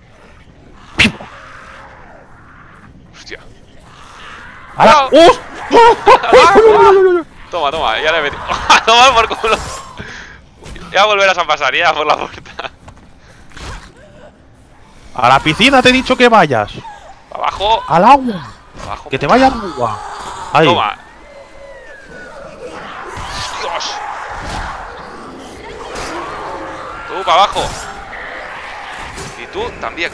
Hostia. ¡Hala! No. ¡Uh! Toma, toma, ya le he metido. Toma por culo. Ya volverás a pasar, ya por la puerta. ¡A la piscina te he dicho que vayas! Para abajo. ¡Al agua! Para abajo. ¡Que te vayas al agua! ¡Ahí! Toma. Dios. Tú para abajo. Y tú también.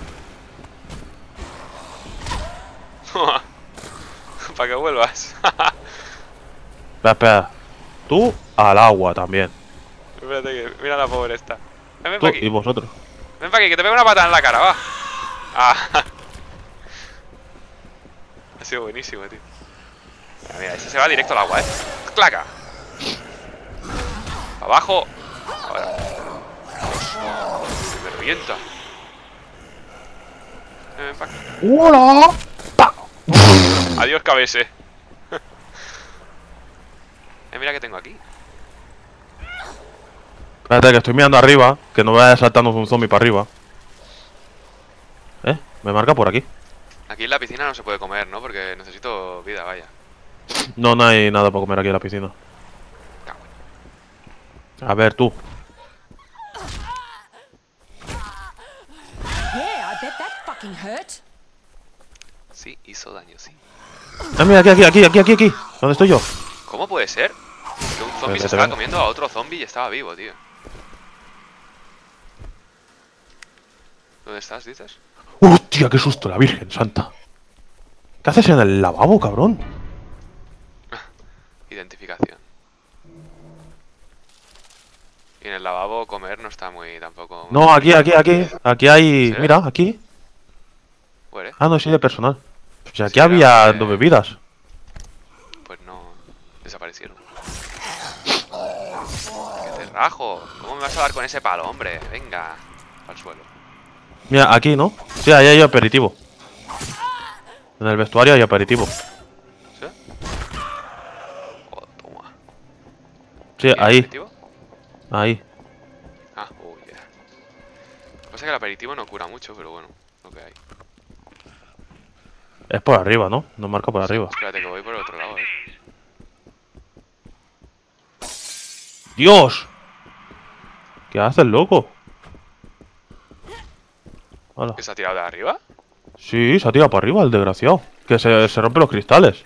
Para que vuelvas. Espera, espera. Tú al agua también. Espérate que mira la pobre esta. Ven, ven Tú para y aquí. vosotros. Ven para aquí, que te pego una patada en la cara, va. Ah. Ha sido buenísimo, tío. Mira, mira, ese se va directo al agua, eh. ¡Claca! Abajo. Ahora. Me revienta. Ven, ven para aquí. ¡Hola! ¡Pa! Adiós, cabese. Eh, mira que tengo aquí. Espérate, que estoy mirando arriba. Que no vaya saltando un zombie para arriba. ¿Eh? Me marca por aquí. Aquí en la piscina no se puede comer, ¿no? Porque necesito vida, vaya. No, no hay nada para comer aquí en la piscina. Cago en- A ver, tú. Yeah, I bet that fucking hurt. Sí, hizo daño, sí. Ah, mira, aquí, aquí, aquí, aquí, aquí, aquí. ¿Dónde estoy yo? ¿Cómo puede ser? Que un zombie Espérate, se estaba ven. comiendo a otro zombie y estaba vivo, tío. ¿Dónde estás, dices? ¡Hostia, qué susto, la Virgen Santa! ¿Qué haces en el lavabo, cabrón? Identificación. Y en el lavabo comer no está muy tampoco... No, aquí, aquí, aquí. Aquí hay... ¿Sí? Mira, aquí. Huele. Ah, no, sí, de personal. O sea, aquí Sí, había era de- dos bebidas. Pues no... Desaparecieron. ¡Qué te rajo! ¿Cómo me vas a dar con ese palo, hombre? Venga. Al suelo. Mira, aquí, ¿no? Sí, ahí hay aperitivo. En el vestuario hay aperitivo. ¿Sí? Oh, toma. Sí, ¿Y el ahí, aperitivo? ahí. Ah, uy, yeah. Pasa que el aperitivo no cura mucho, pero bueno, lo que hay. Es por arriba, ¿no? Nos marca por arriba. Espérate que voy por el otro lado, eh. ¡Dios! ¿Qué haces, loco? Hola. ¿Que se ha tirado de arriba? Sí, se ha tirado para arriba el desgraciado. Que se, se rompen los cristales.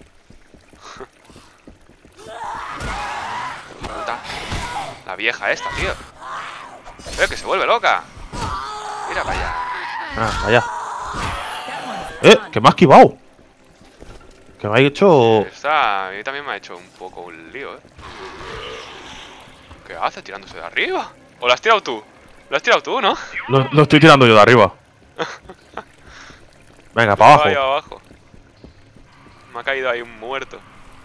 Puta. La vieja esta, tío. Veo que se vuelve loca. Mira para allá. Ah, allá. ¡Eh! ¡Que me ha esquivado! Que me ha hecho... Esta a mí también me ha hecho un poco un lío, eh. ¿Qué hace tirándose de arriba? ¿O lo has tirado tú? ¿Lo has tirado tú, no? Lo, lo estoy tirando yo de arriba. Venga, para abajo. Ahí abajo. Me ha caído ahí un muerto.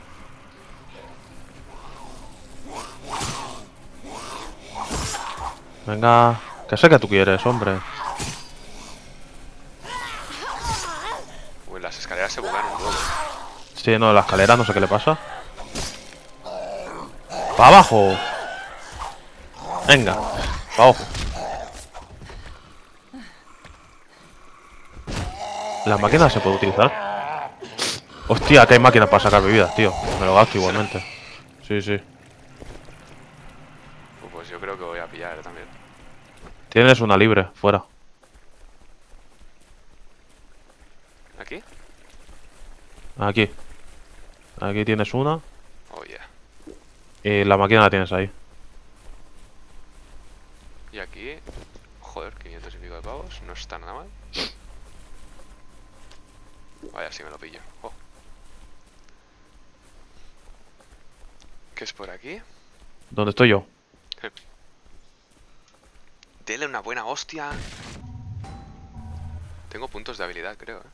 Venga, que sé que tú quieres, hombre. Uy, las escaleras se bugan un poco. Sí, no, la escalera no sé qué le pasa. ¡Para abajo! Venga, para abajo. ¿La máquina se puede utilizar? Hostia, que hay máquinas para sacar bebidas, tío. Me lo gasto igualmente. Sí, sí. Pues yo creo que voy a pillar también. Tienes una libre, fuera. ¿Aquí? Aquí. Aquí tienes una. Oh, yeah. Y la máquina la tienes ahí. Y aquí... Joder, quinientos y pico de pavos. No está nada mal. Vaya, sí me lo pillo. Oh. ¿Qué es por aquí? ¿Dónde estoy yo? Dele una buena hostia. Tengo puntos de habilidad, creo, ¿eh?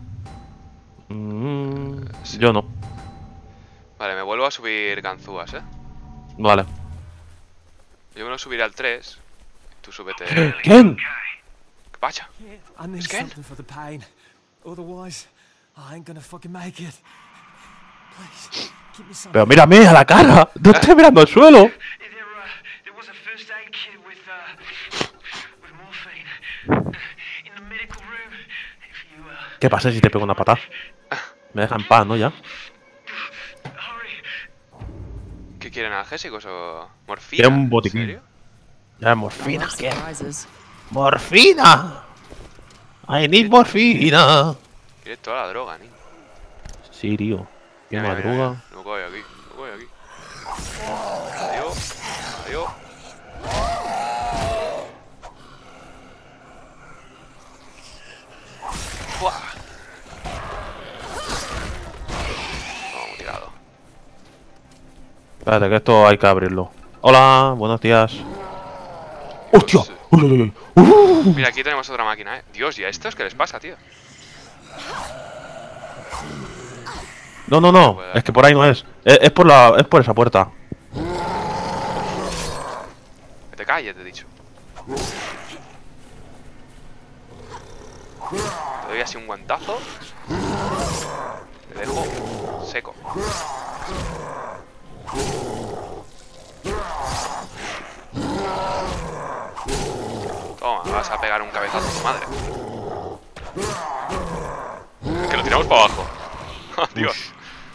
Mm, sí. Yo no. Vale, me vuelvo a subir ganzúas, ¿eh? Vale. Yo me lo subiré al tres. Tú súbete... ¿Quién? Vaya. I need Scan? something for the pain. Otherwise, I ain't gonna fucking make it. Please, give me something. Pero mírame a la cara. No estoy mirando al suelo. There, uh, there was a first aid kit with, uh, with morphine in the medical room. If you, uh, ¿Qué pasa si te pego una patada? Me deja en paz, ¿no? Ya. hurry. ¿Qué quieren, analgésicos o morfina? Quiero un botiquín. ¿En serio? Ya, morfina. ¿Qué? Surprises. ¡Morfina! I need morfina. Quiere toda la droga, niño. Sí, tío. Qué Mira, mira, mira, madruga. mira. No voy aquí, no voy aquí. Adiós, adiós. ¡Buah! Vamos, tirado. Espérate, que esto hay que abrirlo. Hola, buenos días. ¡Hostia! Pues, ¡Uy, uy, uy! ¡Uh! Mira, aquí tenemos otra máquina, eh. Dios, ¿y a estos qué les pasa, tío? No, no, no. Es que por ahí no es. Es, es por la, es por esa puerta. Que te calles, te he dicho. Te doy así un guantazo. Te dejo seco. Toma, vas a pegar un cabezazo a tu madre. Que lo tiramos para abajo. Dios.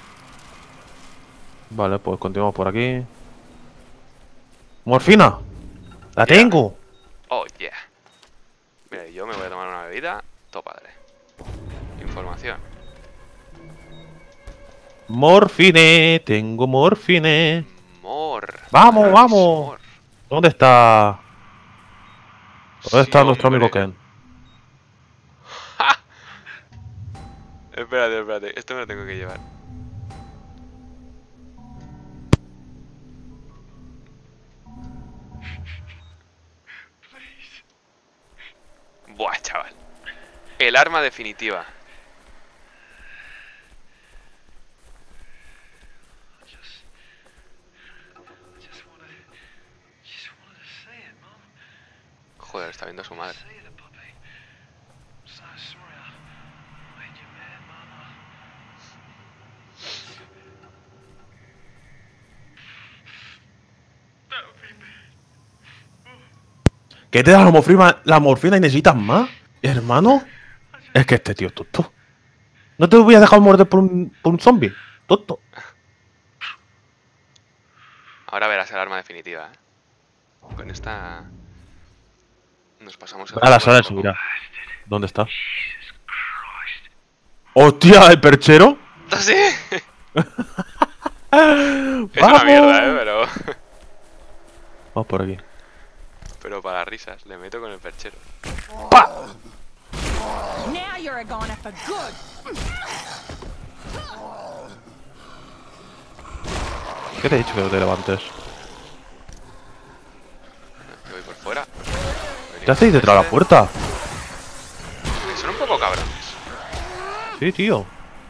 Vale, pues continuamos por aquí. ¡Morfina! ¡La Yeah. tengo! Oh, yeah. Mira, yo me voy a tomar una bebida. Todo padre. Información. Morfine, tengo morfine. Mor. Vamos, Nice, vamos. mor. ¿Dónde está? ¿Dónde Sí, está nuestro hombre. amigo Ken? Espérate, espérate. Esto me lo tengo que llevar. Buah, chaval. El arma definitiva. Just, just wanted, just wanted to see it, Mum. Joder, está viendo a su madre. See the puppy. I'm so sorry I made you mad, Mama. That would be bad. ¿Qué te da la morfina, la morfina y necesitas más? Hermano, es que este tío es tonto. No te voy a dejar morder por un, por un zombie. Tonto. Ahora verás el arma definitiva, ¿eh? Con esta... Nos pasamos el A la sala de juego. seguridad. ¿Dónde está? ¡Hostia, el perchero! ¿Sí? Es ¡Vamos! una mierda, ¿eh? Pero... Vamos por aquí. Pero para las risas, le meto con el perchero. Now you're a goner for good. ¿Qué te he dicho que no te levantes? ¿Qué hacéis detrás de la puerta? Que son un poco cabrones. Sí, tío.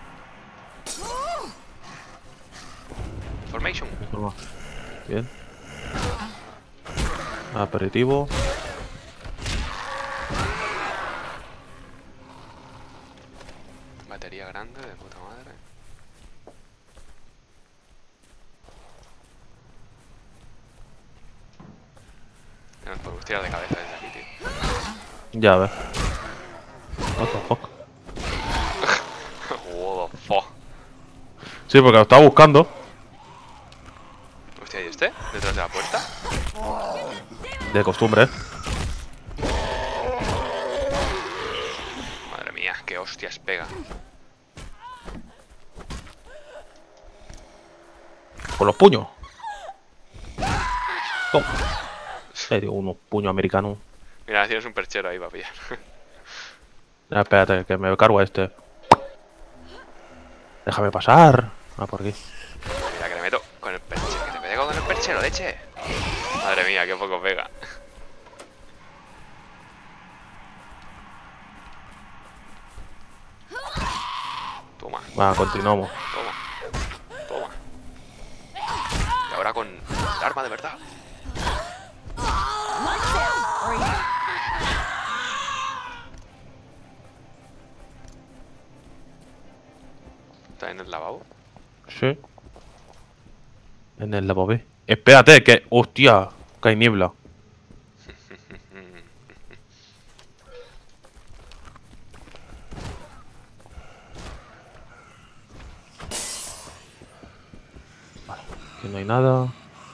Formation. Bien. Aperitivo. Batería grande de puta madre. Ya nos podemos tirar de cabeza desde aquí, tío. Ya ves. What the fuck. What the fuck. Sí, porque lo estaba buscando. Hostia, ¿y este? ¿Detrás de la puerta? De costumbre, ¿eh? Madre mía, qué hostias pega. Con los puños. Toma. Le digo unos puños americanos. Mira, tienes un perchero ahí, va a pillar. Ya, espérate, que me cargo a este. Déjame pasar. Ah, por aquí. Mira que le meto con el perchero. Que te pego con el perchero, leche. Madre mía, qué poco pega. Toma, Va, continuamos. toma, toma. Y ahora con el arma de verdad. ¿Está en el lavabo? Sí. En el lavabo. Espérate, que. Hostia, que hay niebla. Vale, aquí no hay nada.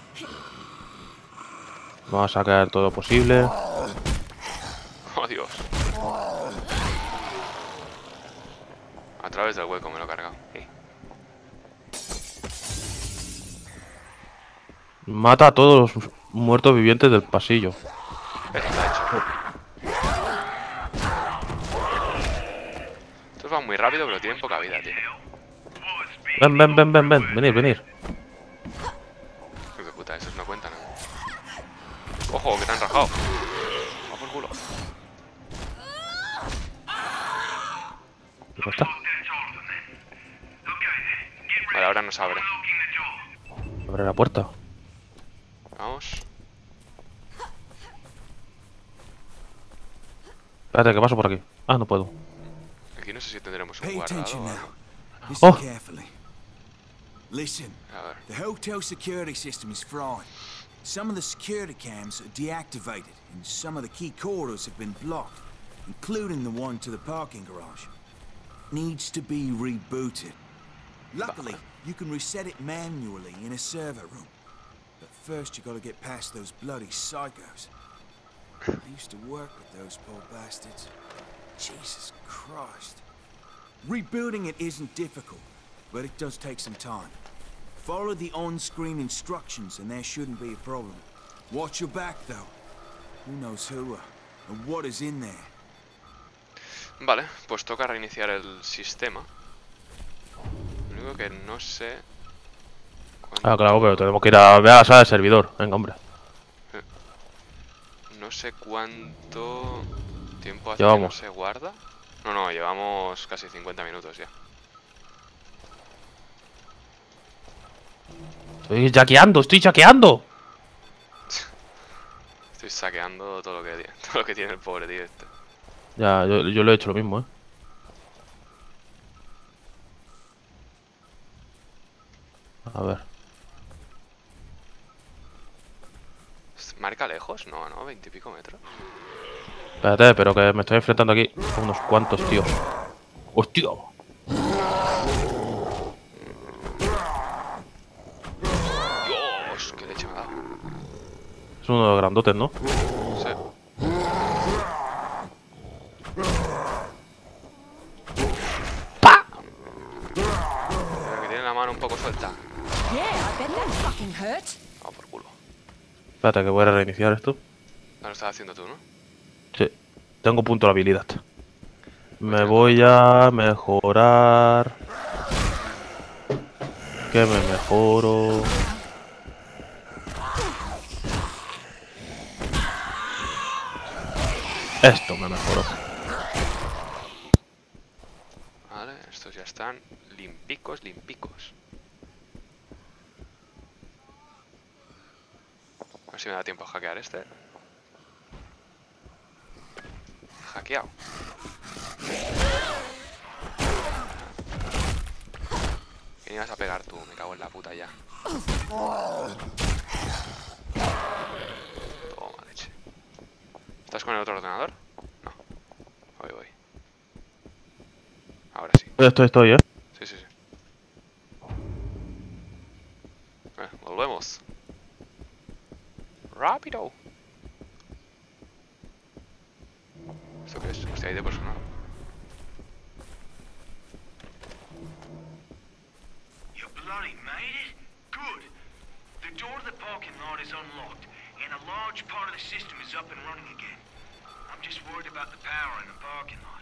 Vamos a sacar todo lo posible. Oh, Dios. A través del hueco me lo he cargado. Sí. Mata a todos los muertos vivientes del pasillo. Eso está hecho. Estos van muy rápido, pero tienen poca vida, tío. Ven, ven, ven, ven, ven. Venir, venir. Hijo de puta, esos no cuentan, ¿eh? Ojo, que te han rajado. Va por culo. ¿Dónde está? Vale, ahora nos abre. Abre la puerta. Vamos. Espérate, que paso por aquí. Ah, no puedo. Aquí no sé si tendremos un Pay guardado attention o now. algo. Listen Oh. carefully. Listen. A ver. The hotel security system is fried. Some of the security cams are deactivated, and some of the key corridors have been blocked, including the one to the parking garage. Needs to be rebooted. Luckily, you can reset it manually in a server room. But first you gotta get past those bloody psychos. I used to work with those poor bastards. Jesus Christ. Rebooting it isn't difficult, but it does take some time. Follow the on-screen instructions and there shouldn't be a problem. Watch your back though. Who knows who uh, and what is in there. Vale, pues toca reiniciar el sistema. Lo único que no sé... cuánto- Ah, claro, pero tenemos que ir a ver a la sala del servidor. Venga, hombre. No sé cuánto tiempo hace Llevamos. que no se guarda. No, no, llevamos casi cincuenta minutos ya. Estoy jaqueando, estoy jaqueando. Estoy saqueando todo lo que, todo lo que tiene el pobre tío este. Ya, yo, yo lo he hecho lo mismo, eh. A ver. ¿Marca lejos? No, no, veinte y pico metros. Espérate, pero que me estoy enfrentando aquí a unos cuantos, tío. ¡Hostia! Dios, qué leche me ha dado. Es uno de los grandotes, ¿no? Sí. Pero que tiene la mano un poco suelta. Yeah, I bet that fucking hurt. Vamos por culo. Espérate, que voy a reiniciar esto. Lo estás haciendo tú, ¿no? Sí. Tengo punto de habilidad. Me voy a mejorar. Que me mejoro. Esto me mejoró. Vale, estos ya están limpicos, limpicos. A ver si me da tiempo a hackear este. Hackeado. ¿Quién ibas a pegar tú? Me cago en la puta ya. Toma leche. ¿Estás con el otro ordenador? No. Voy, voy. Ahora sí. Estoy, estoy, eh. Sí, sí, sí. Eh, volvemos. Rápido. ¿Esto qué es? Hostia, hay de personal. You bloody made it? Good. The door to the parking lot is unlocked, and a large part of the system is up and running again. I'm just worried about the power in the parking lot.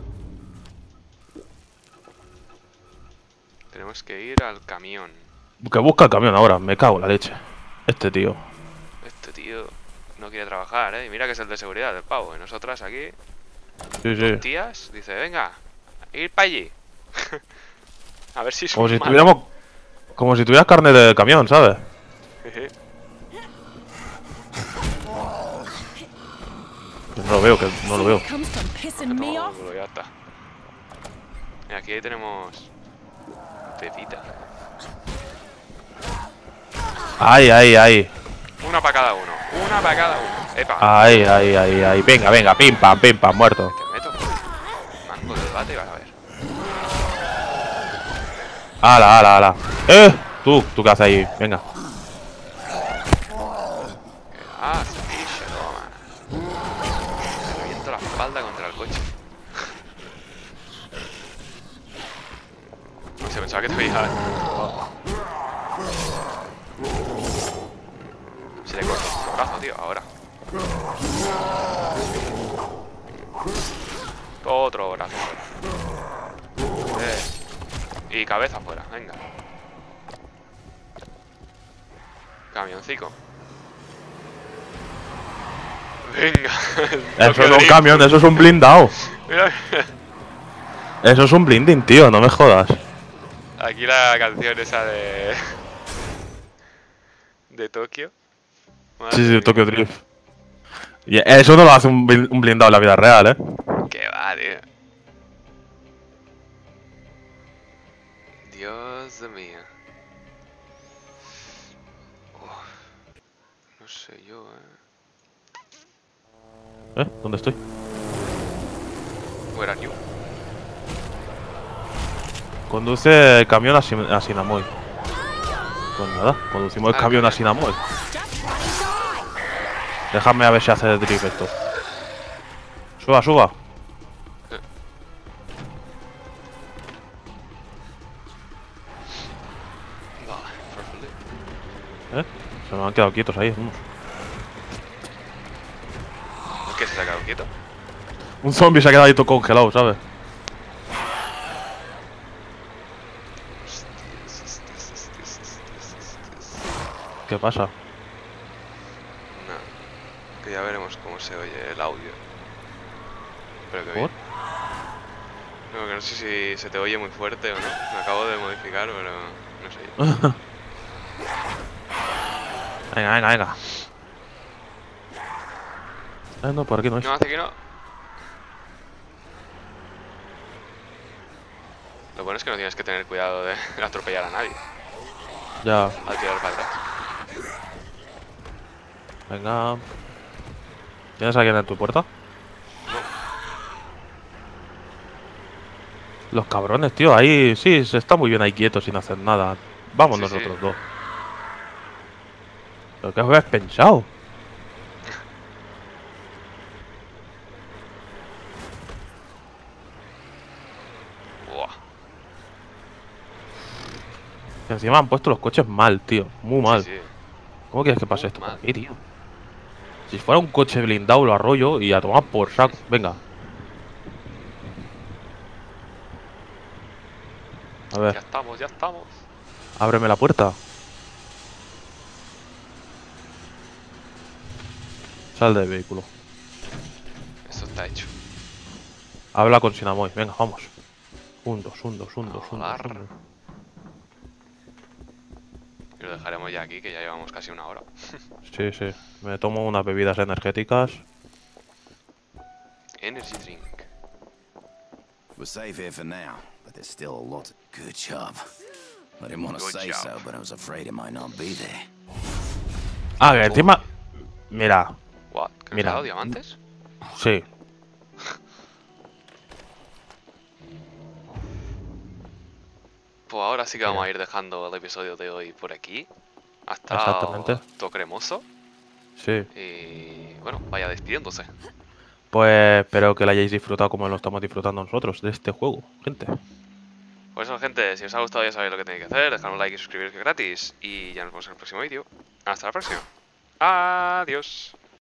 Tenemos que ir al camión. Que busca el camión ahora, me cago en la leche. Este tío. Este tío no quiere trabajar, ¿eh? Y mira que es el de seguridad del pavo. Y nosotras aquí, Sí, sí. tías, dice, venga, ir para allí. A ver si es Como si un malo. tuviéramos. Como si tuvieras carne de camión, ¿sabes? Jeje. Yo no lo veo, que no lo veo. Comes from pissing me Toma, off. culo, ya está. Y aquí ahí tenemos pepita. Ay, ay, ay. Una para cada uno. Una para cada uno. Epa. Ay, ay, ay, ay. Venga, venga, pim pam, pim pam, muerto. Te meto. Mango del bate y vas a ver. Ala, ala, ala. Eh, tú, tú qué haces ahí. Venga. Ah, se picha, toma. Me reviento la espalda contra el coche. No sé, pensaba que te veía. Se le corta el brazo, tío, ahora. Otro brazo fuera. Eh. Y cabeza fuera, venga. Camioncico. Venga. Eso no es un camión, eso es un blindado. Mira, Eso es un blinding, tío, no me jodas. aquí la canción esa de. de Tokio. Madre Sí, sí, mía. Tokyo Drift. Y eso no lo hace un bl- un blindado en la vida real, eh. Que va, tío. Dios mío. Uf. No sé yo, eh. ¿Eh? ¿Dónde estoy? Where are you? Conduce el camión a, Sin- a Sinamoy. Pues nada, conducimos el Ah, camión ok. a Sinamoy. Déjame a ver si hace drift esto. Suba, suba. Vale, perfecto. ¿Eh? Se me han quedado quietos ahí. unos. ¿Qué se ha quedado quieto? Un zombie se ha quedado ahí todo congelado, ¿sabes? Hostias, hostias, hostias, hostias, hostias. ¿Qué pasa? No. Que ya veremos cómo se oye el audio. Pero que bien. ¿Por? No, que no sé si se te oye muy fuerte o no. Me acabo de modificar, pero no sé. Venga, venga, venga. Eh, no, por aquí no es. No, hace que no. Lo bueno es que no tienes que tener cuidado de atropellar a nadie Ya, al tirar para atrás. venga. ¿Tienes a alguien en tu puerta? Los cabrones, tío, ahí sí, se está muy bien ahí quieto sin hacer nada. Vamos Sí, nosotros sí. dos. ¿Pero qué habéis pensado? Buah. Que encima han puesto los coches mal, tío. Muy mal. Sí, sí. ¿Cómo quieres que pase Muy esto por mal. aquí, tío? Si fuera un coche blindado lo arroyo y a tomar por saco. Venga. A Ya ver, estamos, ya estamos. ábreme la puerta. Sal del vehículo. Esto Habla con Sinamoy. Venga, vamos. Un, dos, un, dos, un, dos, un, dos, Hablar. un, dos. Y lo dejaremos ya aquí, que ya llevamos casi una hora. Sí, sí. Me tomo unas bebidas energéticas. Energy drink. We're safe here for now, but there's still a lot. Good job. I didn't want to Good say job. so, but I was afraid it might not be there. Ah, que encima... Mira, What? ¿Que nos Mira. ha dado diamantes? sí. Pues ahora sí que vamos Mira. a ir dejando el episodio de hoy por aquí. Ha estado Exactamente. todo cremoso. Sí. Y bueno, vaya despidiéndose. Pues espero que lo hayáis disfrutado como lo estamos disfrutando nosotros de este juego, gente. Por eso, gente, si os ha gustado ya sabéis lo que tenéis que hacer. Dejad un like y suscribiros que es gratis. Y ya nos vemos en el próximo vídeo. Hasta la próxima. Adiós.